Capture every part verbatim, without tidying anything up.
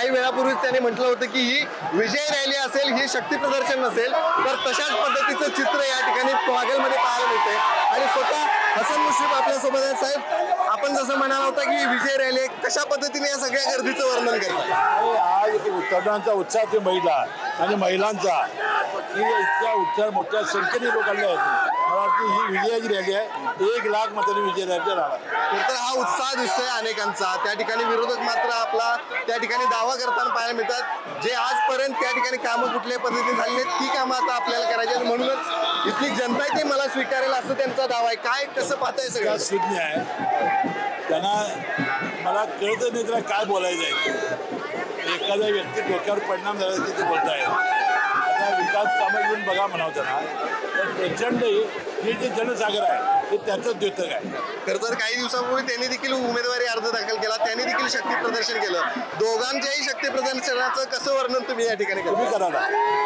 काही वेळापूर्वीच त्यांनी म्हटलं होतं की ही विजय रॅली असेल, ही शक्ती प्रदर्शन नसेल, तर तशाच पद्धतीचं चित्र या ठिकाणी बागलमध्ये पाहायला मिळतंय। आणि स्वतः हसन मुश्रीफ आपल्या सोबत आहेत। साहेब, आपण जसं म्हणाला होता की विजय रॅली कशा पद्धतीने या सगळ्या गर्दीचं वर्णन करतात? आज उत्तरांचा उत्साह ते महिला आणि महिलांचा की इतक्या उत्साह मोठ्या संख्येने लोक आले आहेत। मला वाटतं ही विजयाची रॅली आहे, एक लाख मतांनी विजय रॅली राहणार। तर हा उत्साह दिसतोय अनेकांचा। त्या ठिकाणी विरोधक मात्र आपला त्या ठिकाणी दावा करताना पाहायला मिळतात, जे आजपर्यंत त्या ठिकाणी कामं कुठल्या पद्धतीने झाली नाहीत ती कामं आता आपल्याला करायची आहेत, म्हणूनच इथली जनता ती मला स्वीकारेल असं त्यांचा दावा आहे। काय कसं पाहताय सगळं? सुज्ञ आहे, त्यांना मला कळत नाही त्याला काय बोलायचं आहे। एखाद्या व्यक्ती डोक्यावर परिणाम झाला की ते बोलत आहे। आता विकास कामं घेऊन बघा म्हणावं त्यांना, तर प्रचंड हे जे जनसागर आहे ते त्याचंच द्योतक आहे। खरं तर काही दिवसापूर्वी त्यांनी देखील उमेदवारी अर्ज दाखल केला, त्यांनी देखील शक्ती प्रदर्शन केलं। दोघांच्याही शक्ती प्रदर्शनाचं कसं वर्णन तुम्ही या ठिकाणी तुम्ही कराला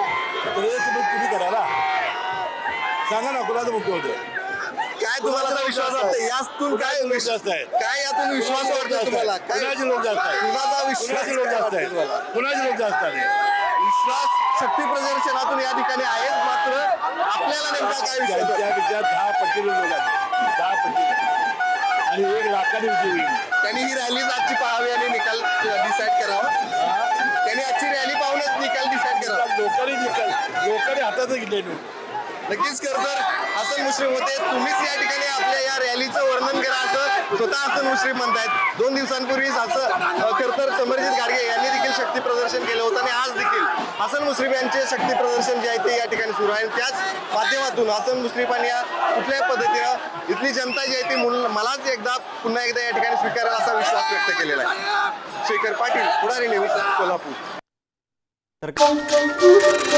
तुम्ही कराला सांगा ना, कुणाचं मुख्य होतं? काय तुम्हाला विश्वास वाटतं यातून? काय विश्वास आहे? काय यातून विश्वास वाटतो तुम्हाला? कुणाचे लोक जास्त आहेत? कुणाचा विश्वास लोक जास्त आहेत? कुणाचे लोक जास्त आहेत? विश्वास शक्ती प्रदर्शनातून या ठिकाणी आहेत, मात्र आपल्याला नेमका काय विश्वास? त्यापेक्षा दहा पटीने लोक आहेत, दहा पटीने, आणि एक लाखाने विजय होईल। त्यांनी ही रॅली आजची पाहावी आणि निकाल डिसाईड करावा। त्यांनी आजची रॅली पाहूनच निकाल डिसाईड करावा। लोकांनी निकाल लोकांनी हातात घेतले। नक्कीच खरं तर हसन मुश्रीफ होते, तुम्हीच या ठिकाणी आपल्या या रॅलीचं वर्णन करा असं स्वतः हसन मुश्रीफ म्हणतायत। दोन दिवसांपूर्वीच असं खरं तर समरजित गाडगे यांनी देखील शक्ती प्रदर्शन केलं होतं आणि आज देखील हसन मुश्रीफ यांचे शक्ती प्रदर्शन जे आहे ते या ठिकाणी सुरू आहे। त्याच माध्यमातून हसन मुश्रीफांनी या कुठल्याही पद्धतीनं इथली जनता जी आहे ती मलाच एकदा पुन्हा एकदा या ठिकाणी स्वीकारेल असा विश्वास व्यक्त केलेला आहे। शेखर पाटील, पुढारी न्यूज, कोल्हापूर।